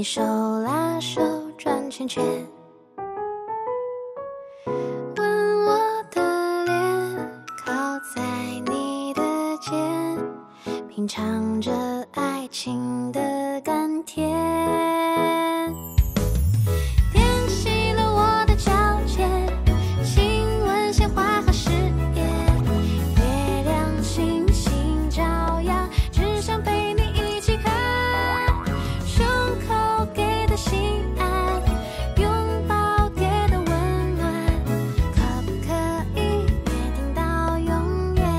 你手拉手转圈圈，吻我的脸，靠在你的肩，品尝着爱情的甘甜，点熄了我的皎洁，亲吻鲜花和誓言，月亮星星照耀，只想陪你一起看，胸口给的心安，拥抱给的温暖，可不可以约定到永远？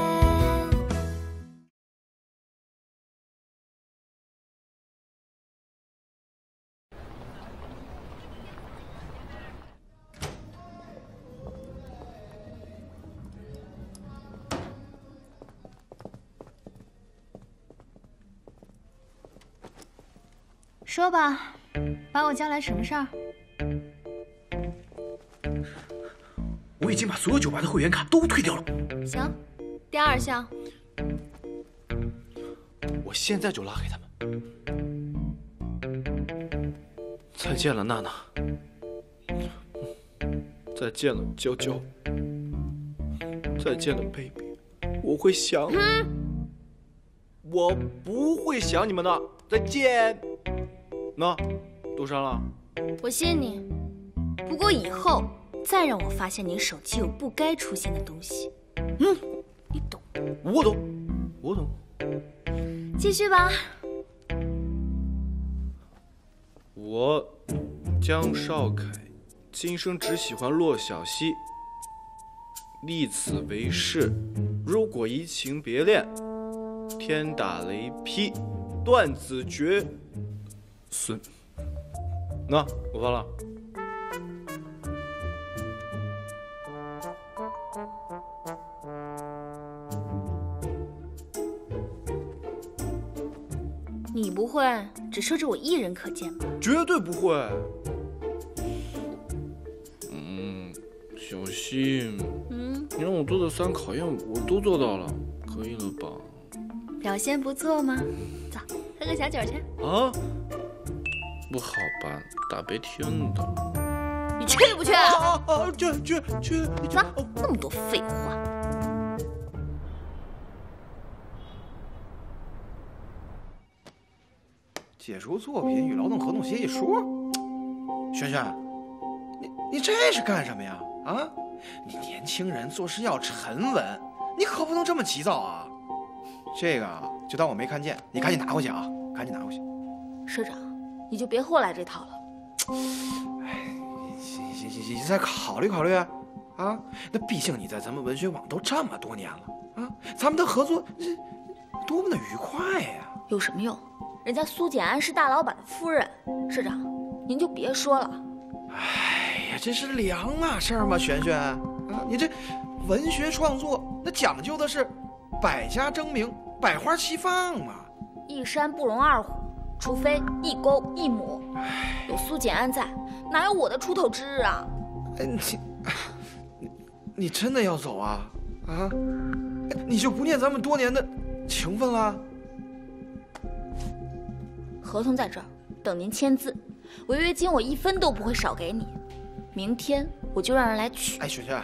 说吧，把我叫来什么事儿？ 我已经把所有酒吧的会员卡都退掉了。 行，第二项， 我现在就拉黑他们。再见了，娜娜。再见了，娇娇。再见了，baby。我会想。我不会想你们的。再见。那，多删了。 我信你。不过以后再让我发现你手机有不该出现的东西，你懂？ 我懂，我懂。 继续吧。 我江少凯，今生只喜欢骆小西，立此为誓。如果移情别恋，天打雷劈，断子绝孙。那我发了。 你不会只设置我一人可见吧？ 绝对不会。小新，你让我做的3考验我都做到了，可以了吧？ 表现不错吗？走，喝个小酒去。 啊？不好吧，大白天的。 你去不去？ 去。 走，那么多废话。 解除作品与劳动合同协议书。轩轩，你这是干什么呀？啊，你年轻人做事要沉稳，你可不能这么急躁啊。这个就当我没看见，你赶紧拿回去啊，赶紧拿回去。 社长，你就别后来这套了。 哎，你再考虑考虑啊。那毕竟你在咱们文学网都这么多年了啊，咱们的合作多么的愉快呀。 有什么用？人家苏简安是大老板的夫人，社长，您就别说了。 哎呀，这是两码事儿嘛，璇璇啊，你这文学创作那讲究的是百家争鸣、百花齐放嘛。 一山不容二虎，除非一沟一母。有苏简安在，哪有我的出头之日啊？ 你真的要走啊？你就不念咱们多年的情分啦？ 合同在这儿，等您签字。违约金我1分都不会少给你。明天我就让人来取。 璇璇，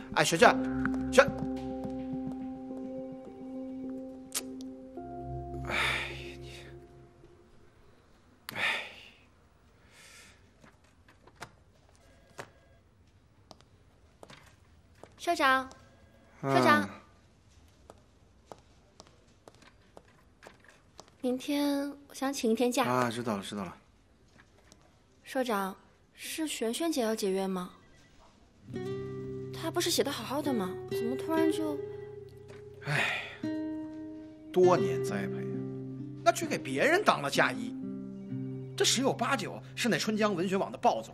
社长，社长，明天我想请1天假。 啊，知道了。 社长，是璇璇姐要解约吗？她不是写的好好的吗？怎么突然就…… 哎，多年栽培啊，那却给别人当了嫁衣，这10有8九是那春江文学网的暴走。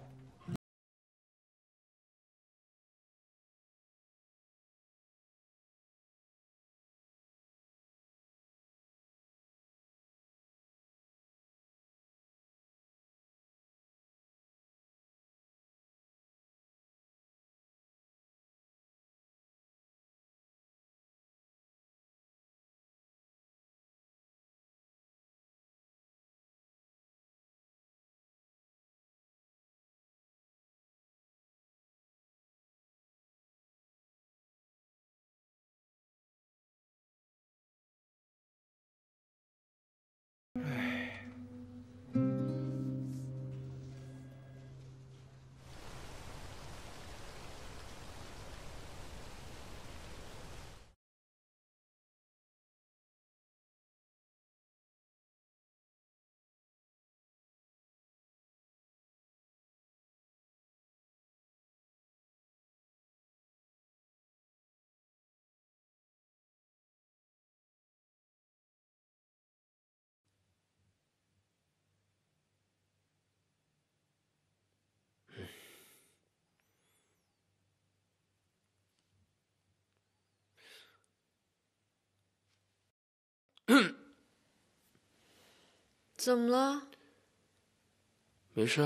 怎么了？ 没事。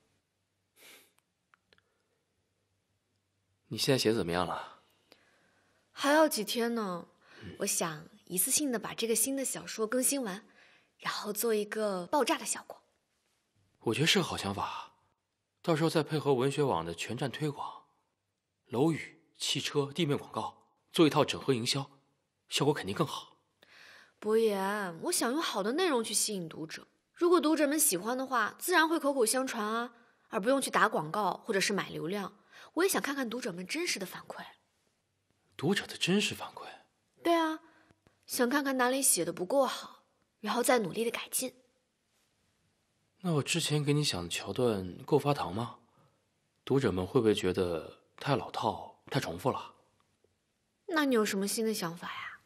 你现在写的怎么样了？ 还要几天呢。我想一次性的把这个新的小说更新完，然后做一个爆炸的效果。 我觉得是个好想法，到时候再配合文学网的全站推广，楼宇、汽车、地面广告，做一套整合营销，效果肯定更好。 博言，我想用好的内容去吸引读者，如果读者们喜欢的话，自然会口口相传啊，而不用去打广告或者是买流量。我也想看看读者们真实的反馈。 读者的真实反馈？ 对啊，想看看哪里写的不够好，然后再努力的改进。 那我之前给你想的桥段够发糖吗？读者们会不会觉得太老套、太重复了？ 那你有什么新的想法呀？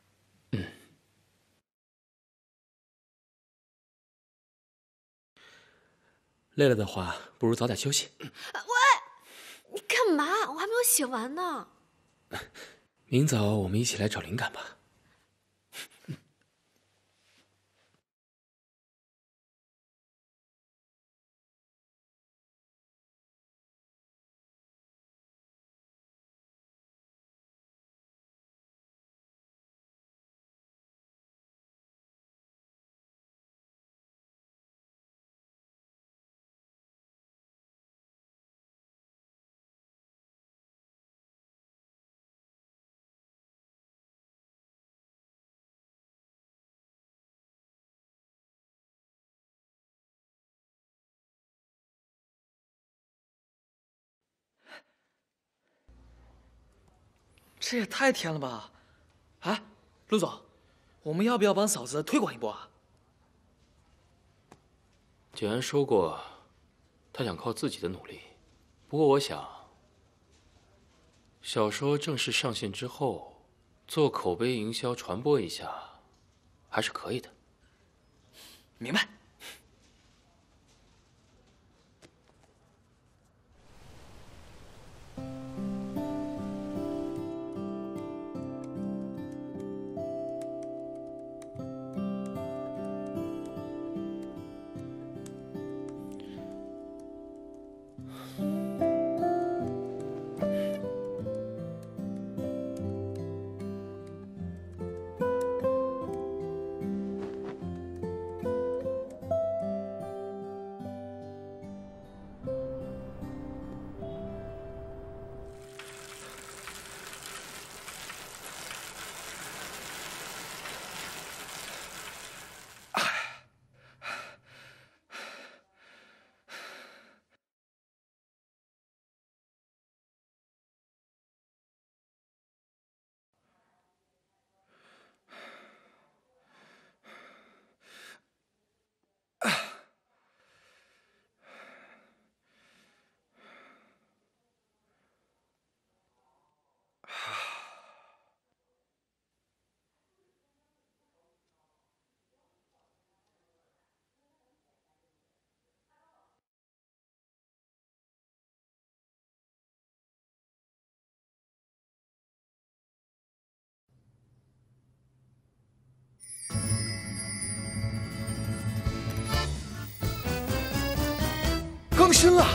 累了的话，不如早点休息。 喂，你干嘛？我还没有写完呢。 明早我们一起来找灵感吧。 这也太甜了吧！哎，陆总，我们要不要帮嫂子推广一波啊？ 简安说过，他想靠自己的努力。不过我想，小说正式上线之后，做口碑营销传播一下，还是可以的。 明白。更新了。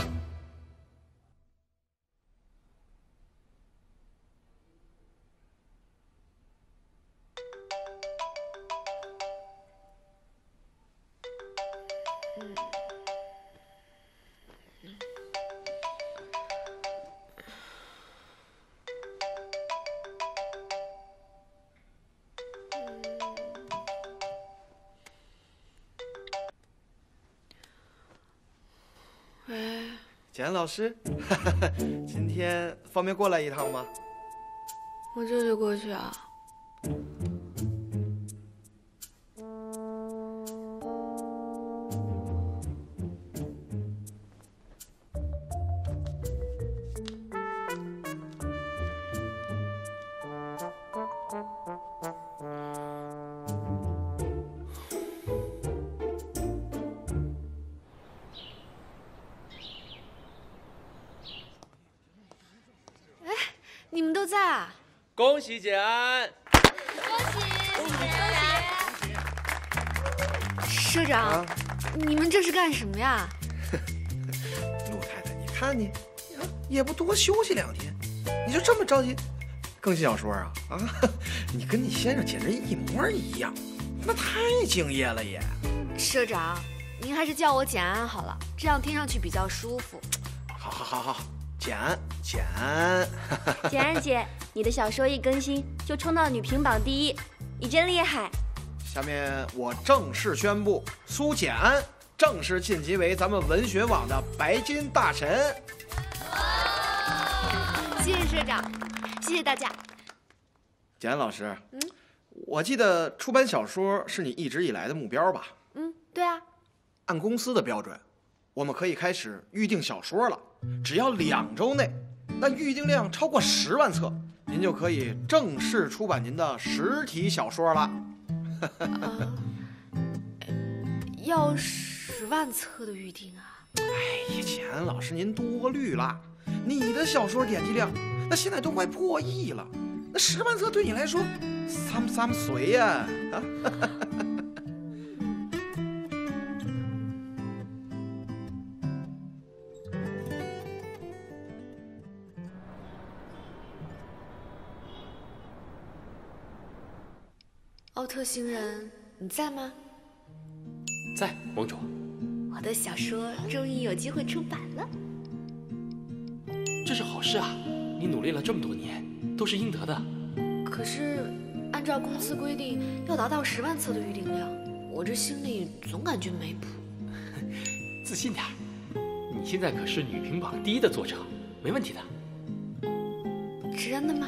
喂， 简老师，今天方便过来一趟吗？ 我这就过去啊。你们都在啊？ 恭喜简安！ 恭喜！ 社长， 啊， 你们这是干什么呀？ 陆太太，你看你，也不多休息2天，你就这么着急更新小说啊？啊，你跟你先生简直一模一样，那太敬业了也。 社长，您还是叫我简安好了，这样听上去比较舒服。 好，简， 简安姐，你的小说一更新就冲到女评榜第1，你真厉害！ 下面我正式宣布，苏简安正式晋级为咱们文学网的白金大神。 谢谢社长，谢谢大家。 简安老师，我记得出版小说是你一直以来的目标吧？ 对啊。 按公司的标准，我们可以开始预定小说了。只要2周内，那预订量超过10万册，您就可以正式出版您的实体小说了。 要10万册的预定啊！ 哎呀，简安老师您多虑了，你的小说点击量那现在都快破亿了，那10万册对你来说三随呀啊！ 奥特星人，你在吗？ 在，盟主。 我的小说终于有机会出版了。 这是好事啊！你努力了这么多年，都是应得的。 可是，按照公司规定，要达到10万册的预订量，我这心里总感觉没谱。 自信点儿，你现在可是女评榜第1的作者，没问题的。 真的吗？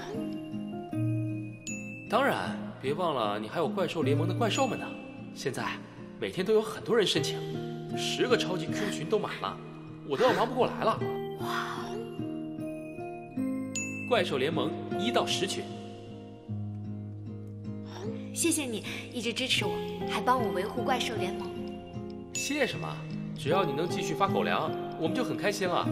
当然，别忘了你还有怪兽联盟的怪兽们呢。现在每天都有很多人申请，10个超级 Q 群都满了，我都要忙不过来了。 哇！ 怪兽联盟1到10群。 谢谢你一直支持我，还帮我维护怪兽联盟。 谢什么？只要你能继续发狗粮，我们就很开心了。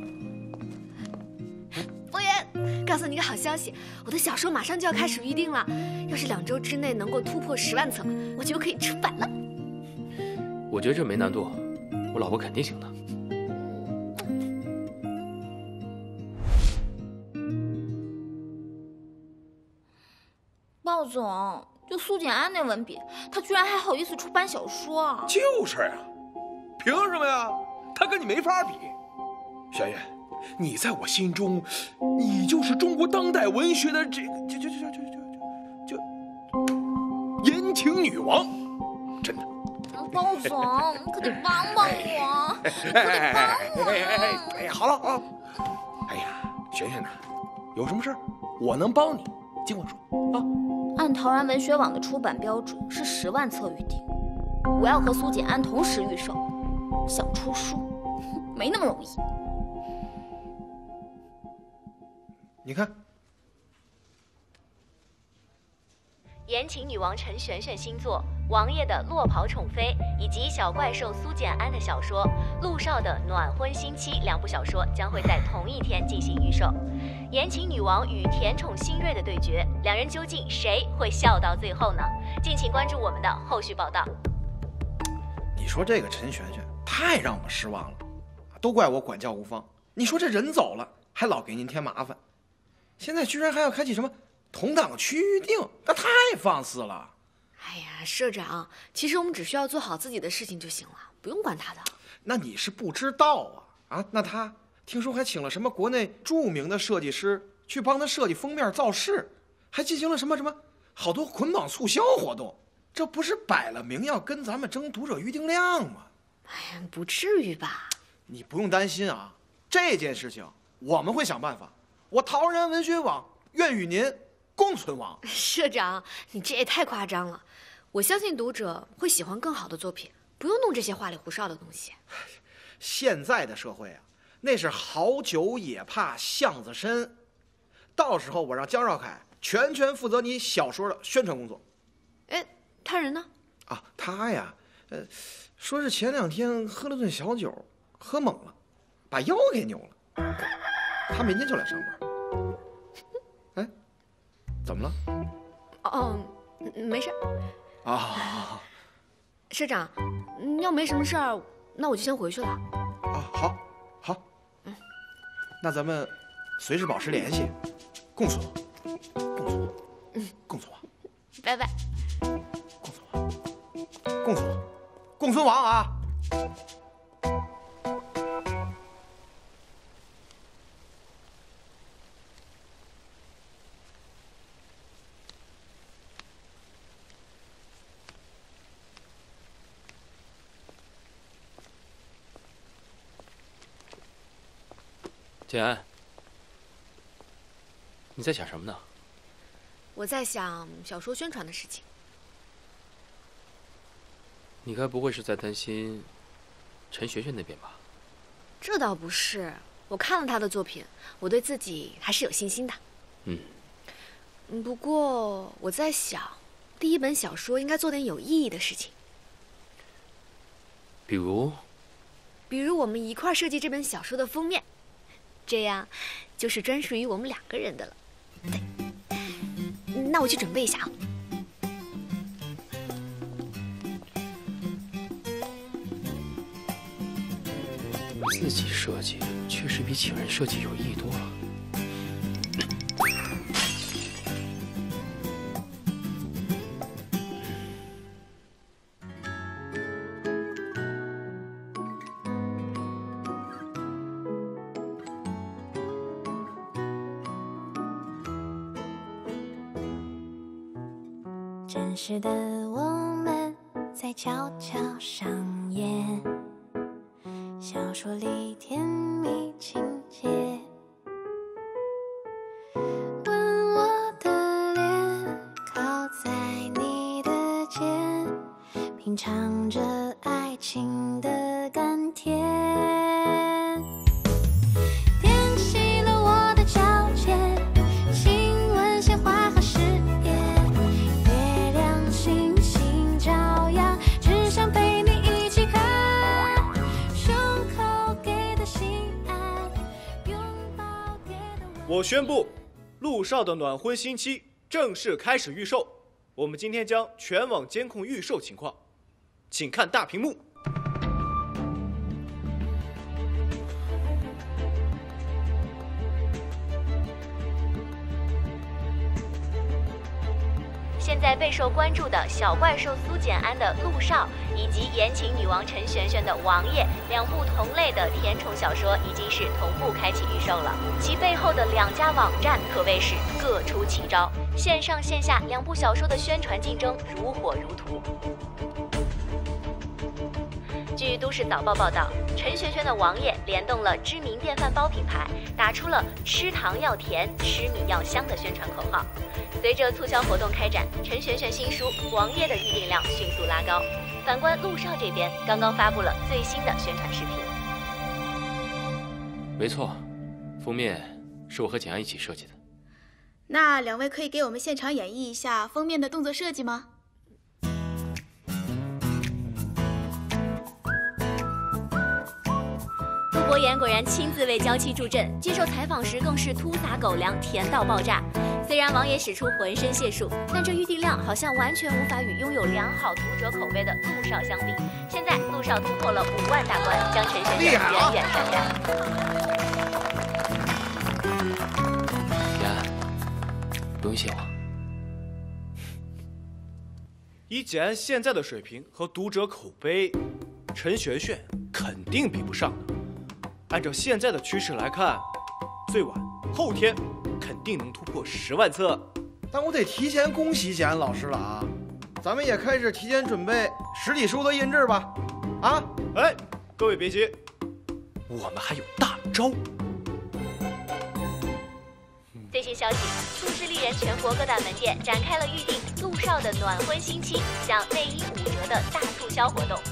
博源，告诉你个好消息，我的小说马上就要开始预定了。要是2周之内能够突破10万册，我就可以出版了。 我觉得这没难度，我老婆肯定行的。 鲍总，就苏简安那文笔，他居然还好意思出版小说啊！ 就是呀，凭什么呀？他跟你没法比。轩轩，你在我心中，你就是中国当代文学的这个言情女王，真的。 鲍总，你可得帮帮我，可得帮我！ 哎，好了啊。哎呀，轩轩呐，有什么事我能帮你，尽管说啊。 按陶然文学网的出版标准是10万册预定，我要和苏简安同时预售，想出书没那么容易。 你看， 言情女王陈璇璇新作《王爷的落跑宠妃》以及小怪兽苏简安的小说《陆少的暖婚新妻》2部小说将会在同一天进行预售。言情女王与甜宠新锐的对决，2人究竟谁会笑到最后呢？敬请关注我们的后续报道。 你说这个陈璇璇太让我失望了，都怪我管教无方。你说这人走了，还老给您添麻烦，现在居然还要开启什么同档区预定，那太放肆了。 哎呀，社长，其实我们只需要做好自己的事情就行了，不用管他的。 那你是不知道啊！那他听说还请了什么国内著名的设计师去帮他设计封面造势，还进行了什么好多捆绑促销活动，这不是摆了明要跟咱们争读者预订量吗？ 哎呀，不至于吧？ 你不用担心啊，这件事情我们会想办法。我陶然文学网愿与您共存亡。 社长，你这也太夸张了。我相信读者会喜欢更好的作品，不用弄这些花里胡哨的东西。 现在的社会啊，那是好酒也怕巷子深。到时候我让姜少凯全负责你小说的宣传工作。 哎，他人呢？ 啊，他呀，说是前2天喝了顿小酒，喝猛了，把腰给扭了。他明天就来上班。哎，怎么了？ 哦，没事。 啊， 社长，要没什么事儿，那我就先回去了。 啊，好，那咱们随时保持联系，共存，共存亡， 拜拜。 共存亡啊！ 简安，你在想什么呢？ 我在想小说宣传的事情。 你该不会是在担心陈璇璇那边吧？ 这倒不是，我看了他的作品，我对自己还是有信心的。不过我在想，第一本小说应该做点有意义的事情。 比如我们一块设计这本小说的封面，这样就是专属于我们2个人的了。对，那我去准备一下啊。 自己设计确实比请人设计有意义多了。 真实的我们在悄悄上演小说里甜蜜情节，吻我的脸，靠在你的肩，品尝着爱情的甘甜，点熄了我的皎洁，亲吻鲜花和誓言，月亮星星照耀，只想陪你一起看。 我宣布，陆少的暖婚新期正式开始预售。我们今天将全网监控预售情况，请看大屏幕。 现在备受关注的小怪兽苏简安的陆少，以及言情女王陈璇璇的王爷，2部同类的甜宠小说已经是同步开启预售了。其背后的2家网站可谓是各出奇招，线上线下2部小说的宣传竞争如火如荼。据都市早报报道，陈璇璇的王爷联动了知名电饭煲品牌，打出了吃糖要甜，吃米要香的宣传口号。随着促销活动开展，陈璇璇新书《王爷》的预订量迅速拉高。反观陆少这边，刚刚发布了最新的宣传视频。 没错，封面是我和简安一起设计的。 那2位可以给我们现场演绎一下封面的动作设计吗？ 陆博言果然亲自为娇妻助阵，接受采访时更是突撒狗粮，甜到爆炸。虽然王爷使出浑身解数，但这预订量好像完全无法与拥有良好读者口碑的陆少相比。现在陆少突破了5万大关，将陈璇璇远远甩开。 简安，不用谢我。 以简安现在的水平和读者口碑，陈璇璇肯定比不上的。按照现在的趋势来看，最晚后天肯定能突破10万册。 但我得提前恭喜简安老师了啊！咱们也开始提前准备实体书的印制吧。啊， 哎，各位别急，我们还有大招。 最新消息，都市丽人全国各大门店展开了预定陆少的暖婚新期，享内衣5折的大促销活动。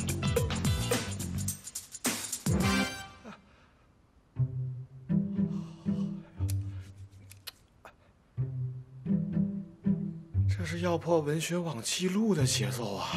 这是要破文学网记录的节奏啊！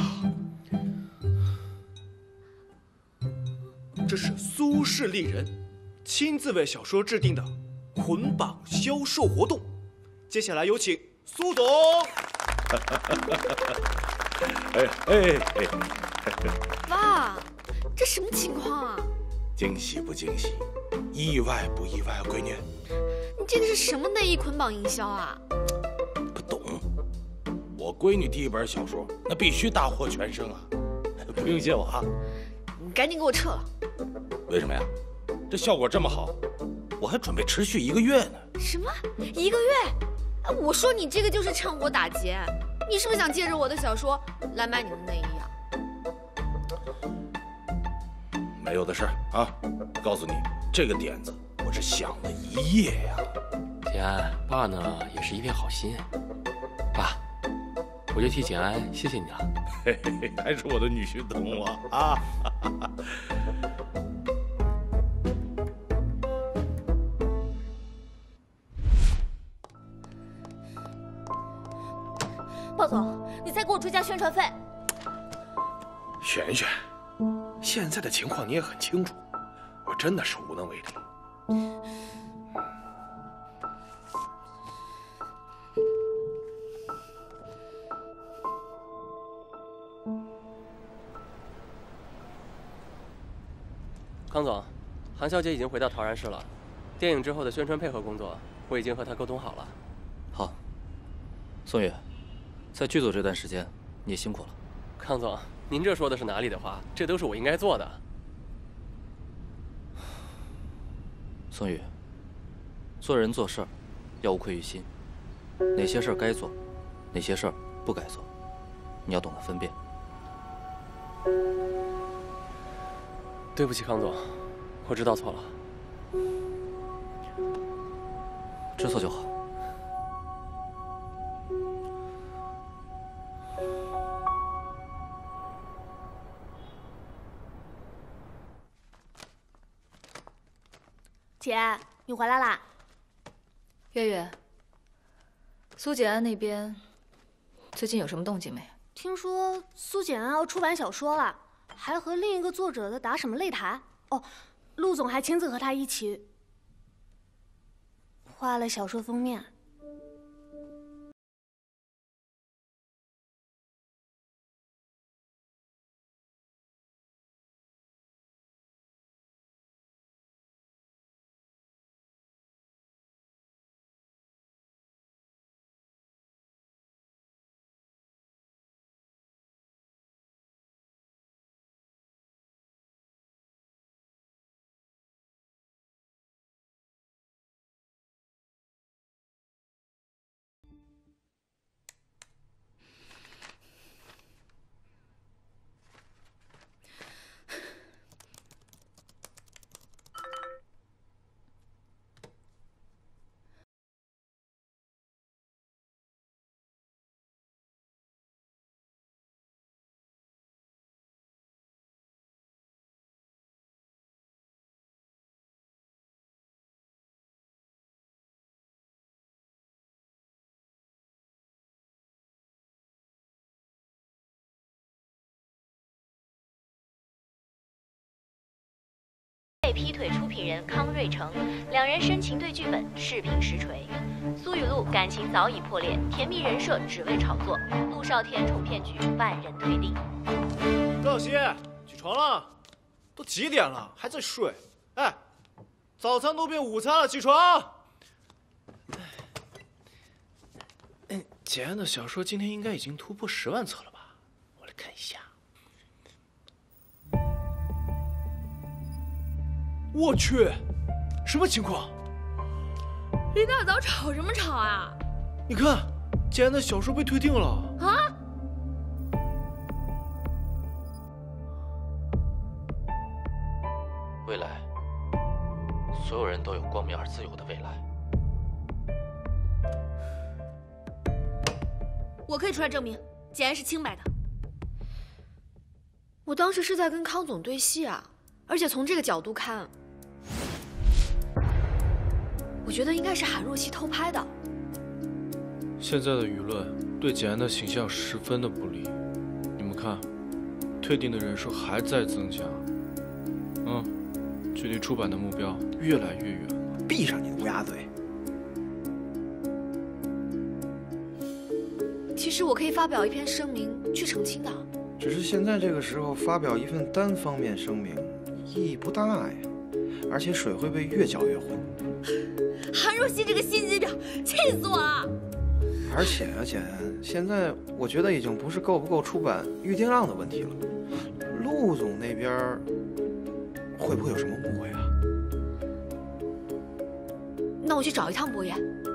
这是苏氏丽人亲自为小说制定的捆绑销售活动。接下来有请苏总。 爸，这什么情况啊？ 惊喜不惊喜，意外不意外啊，闺女？ 你这个是什么内衣捆绑营销啊？ 不懂，我闺女第一本小说，那必须大获全胜啊！不用谢我啊。 你赶紧给我撤了。 为什么呀？这效果这么好，我还准备持续1个月呢。 什么1个月？我说你这个就是趁火打劫，你是不是想借着我的小说来卖你的内衣啊？ 没有的事啊！告诉你，这个点子我是想了1夜呀。 简安，爸呢也是一片好心。爸，我就替简安谢谢你了。 嘿嘿，还是我的女婿懂我啊！ 鲍总，你再给我追加宣传费。 璇璇，现在的情况你也很清楚，我真的是无能为力。 康总，韩小姐已经回到陶然市了，电影之后的宣传配合工作，我已经和她沟通好了。 好，宋宇，在剧组这段时间，你也辛苦了。 康总，您这说的是哪里的话？这都是我应该做的。 宋宇，做人做事儿要无愧于心，哪些事儿该做，哪些事儿不该做，你要懂得分辨。 对不起，康总，我知道错了。 知错就好。 姐，你回来啦？ 月月，苏简安那边最近有什么动静没？ 听说苏简安要出版小说了，还和另一个作者的打什么擂台？哦，陆总还亲自和他一起画了小说封面。 被劈腿出品人康瑞成，两人深情对剧本，势平实锤。苏雨露感情早已破裂，甜蜜人设只为炒作，陆少天宠骗局万人推理。 赵小希，起床了，都几点了还在睡？哎，早餐都变午餐了，起床！简安的小说今天应该已经突破10万册了吧？我来看一下。我去，什么情况？ 一大早吵什么吵啊？ 你看，简安的小说被退订了啊！ 未来，所有人都有光明而自由的未来。 我可以出来证明，简安是清白的。 我当时是在跟康总对戏啊，而且从这个角度看，我觉得应该是韩若曦偷拍的。 现在的舆论对简安的形象十分的不利，你们看，退订的人数还在增加，距离出版的目标越来越远了。 闭上你的乌鸦嘴！ 其实我可以发表一篇声明， 去澄清的。 只是现在这个时候发表一份单方面声明，意义不大呀，而且水会被越搅越浑。 韩若曦这个心机婊，气死我了！ 而且啊，姐，现在我觉得已经不是够不够出版《玉丁浪》的问题了，陆总那边会不会有什么误会啊？ 那我去找一趟博言。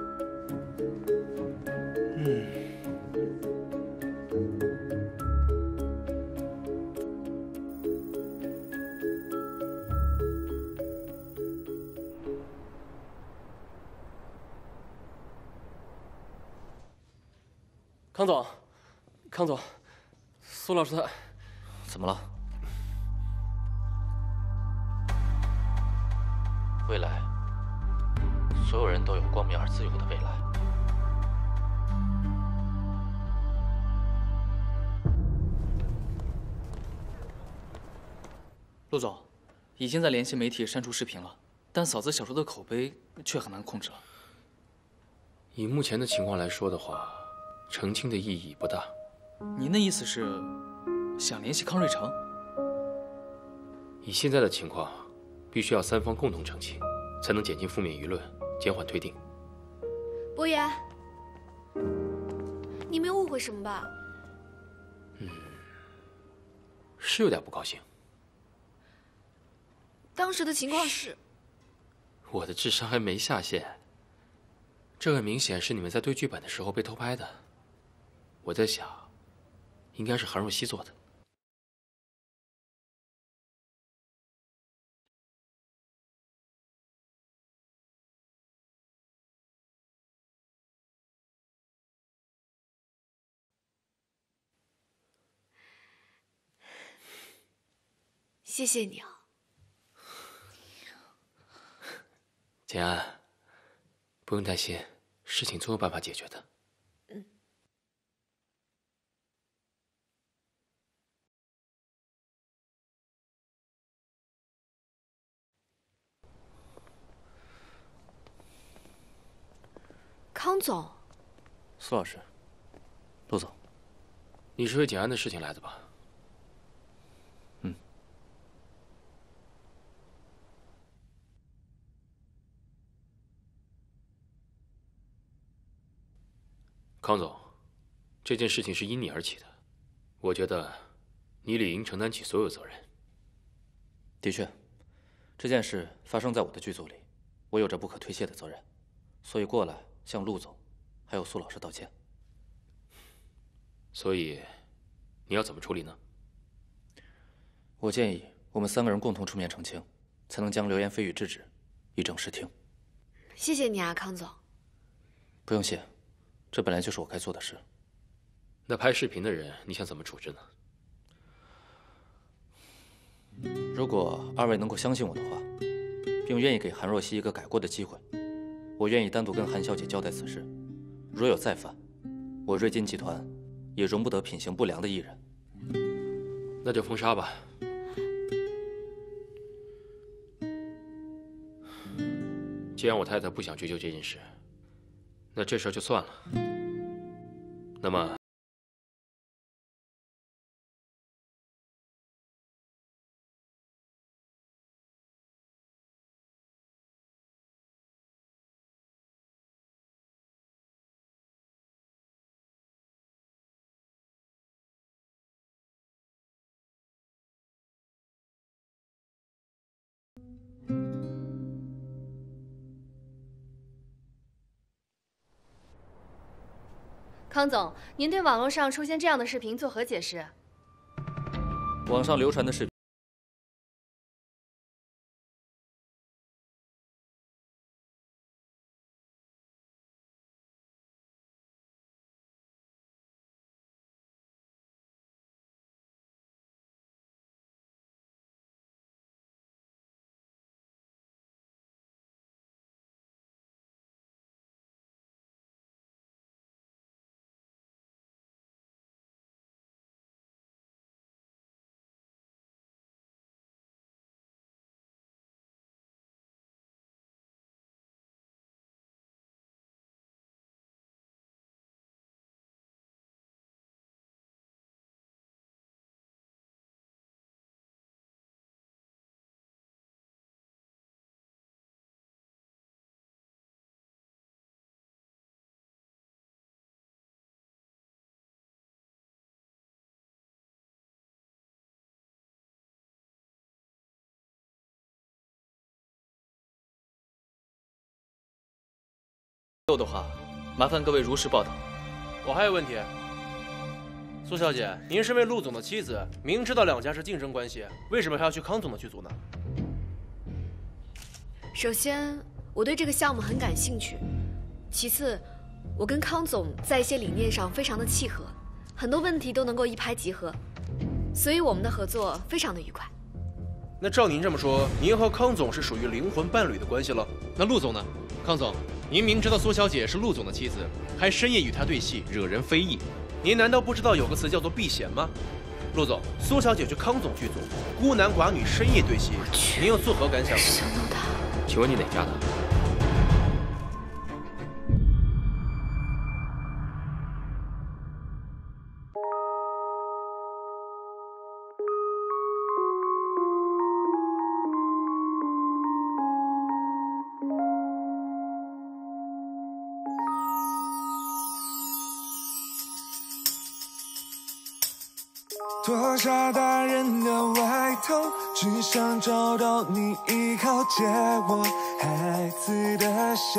康总，苏老师他怎么了？未来，所有人都有光明而自由的未来。 陆总，已经在联系媒体删除视频了，但嫂子小说的口碑却很难控制了。 以目前的情况来说的话，澄清的意义不大。 您的意思是想联系康瑞成？ 以现在的情况，必须要3方共同澄清，才能减轻负面舆论，减缓推定。 博言，你没有误会什么吧？ 是有点不高兴。 当时的情况是， 我的智商还没下线。这很明显是你们在对剧本的时候被偷拍的。我在想，应该是韩若曦做的。 谢谢你啊， 简安，不用担心，事情总有办法解决的。 康总， 苏老师，陆总， 你是为简安的事情来的吧？康总，这件事情是因你而起的，我觉得你理应承担起所有责任。 的确，这件事发生在我的剧组里，我有着不可推卸的责任，所以过来向陆总还有苏老师道歉。 所以，你要怎么处理呢？ 我建议我们3个人共同出面澄清，才能将流言蜚语制止，以正视听。 谢谢你啊，康总。 不用谢。这本来就是我该做的事。 那拍视频的人，你想怎么处置呢？ 如果2位能够相信我的话，并愿意给韩若曦一个改过的机会，我愿意单独跟韩小姐交代此事。若有再犯，我瑞金集团也容不得品行不良的艺人。 那就封杀吧。既然我太太不想追究这件事，那这事儿就算了。那么， 康总，您对网络上出现这样的视频作何解释？ 网上流传的视频。 够的话，麻烦各位如实报道。 我还有问题，苏小姐，您身为陆总的妻子，明知道两家是竞争关系，为什么还要去康总的剧组呢？ 首先，我对这个项目很感兴趣；其次，我跟康总在一些理念上非常的契合，很多问题都能够一拍即合，所以我们的合作非常的愉快。 那照您这么说，您和康总是属于灵魂伴侣的关系了？ 那陆总呢？康总，您明知道苏小姐是陆总的妻子，还深夜与她对戏，惹人非议。 您难道不知道有个词叫做避嫌吗？陆总，苏小姐去康总剧组，孤男寡女深夜对戏，您又作何感想？ 请问你哪家的？ 脱下大人的外套，只想找到你依靠，借我孩子的笑。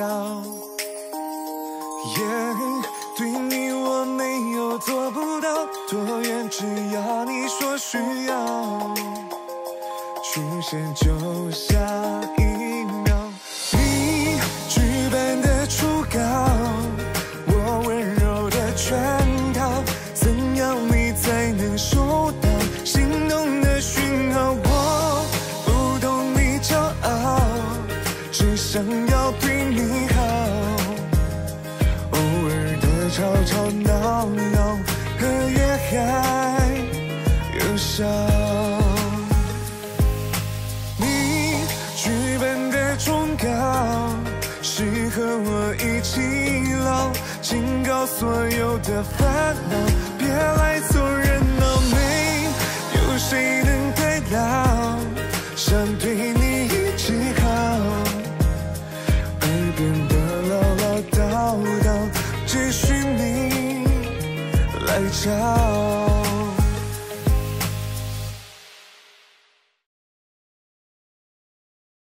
对你我没有做不到，多远只要你说需要，出现就下一秒。你剧本的初稿，我温柔的圈套，怎样你才能收到心动的讯号？我不懂你骄傲，只想要对你好，偶尔的吵吵闹闹和越嗨又笑。你剧本的忠告，适合我一起唠，警告所有的烦恼，别来凑热闹，没有谁能代劳，想对你一直好，耳边的唠唠叨叨，只需你来找。